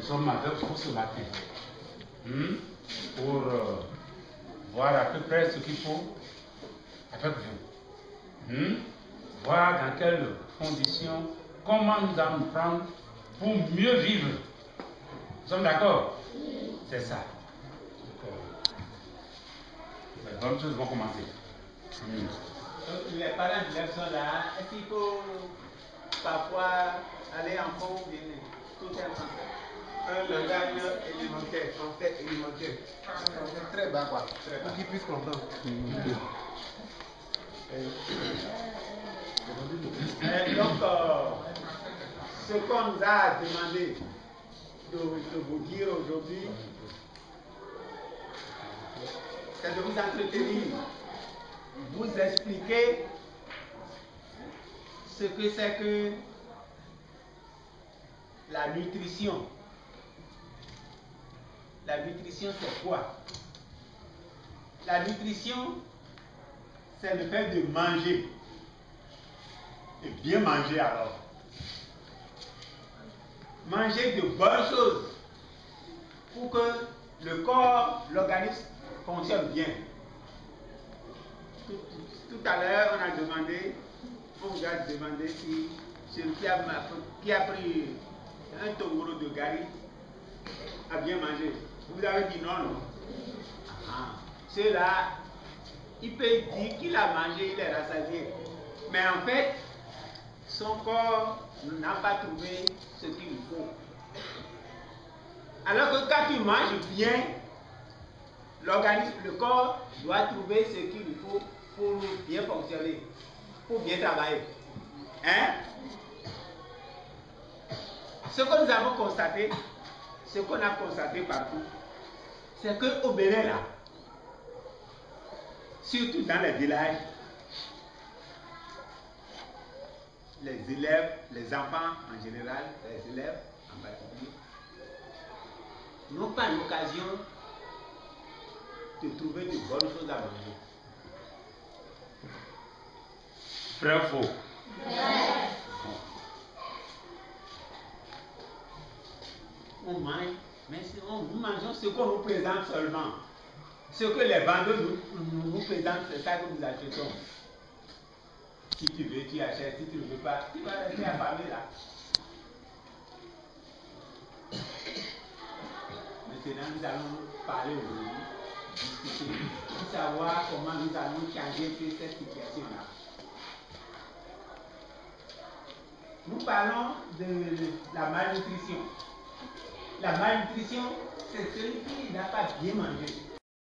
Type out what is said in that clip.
sommes avec vous ce matin pour voir à peu près ce qu'il faut avec vous. Voir dans quelles conditions, comment nous allons nous prendre pour mieux vivre. Nous sommes d'accord? C'est ça. Les bonnes choses vont commencer. Donc les parents d'élèves sont là. Est-ce qu'il faut parfois aller en cours ou bien tout est en français? Un langage élémentaire, français élémentaire. Très bas quoi, pour qu'ils puissent comprendre. Donc, ce qu'on nous a demandé de vous dire aujourd'hui, c'est de vous entretenir, vous expliquer ce que c'est que la nutrition. La nutrition, c'est quoi? La nutrition, c'est le fait de manger. Et bien manger alors. Manger de bonnes choses pour que le corps, l'organisme fonctionne bien. Tout à l'heure, on vous a demandé si celui qui a pris un tongoro de gari a bien mangé. Vous avez dit non, non. Cela, il peut dire qu'il a mangé, il est rassasié. Mais en fait, son corps n'a pas trouvé ce qu'il lui faut. Alors que quand tu manges bien, l'organisme, le corps doit trouver ce qu'il lui faut pour bien fonctionner, pour bien travailler. Hein? Ce que nous avons constaté, ce qu'on a constaté partout, c'est qu'au Bénin là, surtout dans les villages, les élèves, les enfants en général, les élèves en particulier, n'ont pas l'occasion de trouver de bonnes choses à manger. Vrai ou faux? On mange, mais nous mangeons ce qu'on nous présente seulement. Ce que les vendeurs nous présentent, c'est ça que nous achetons. Si tu veux, tu achètes. Si tu ne veux pas, tu vas rester affamé là. Maintenant, nous allons parler aujourd'hui, discuter, pour savoir comment nous allons changer cette situation-là. Nous parlons de la malnutrition. La malnutrition, c'est celui qui n'a pas bien mangé.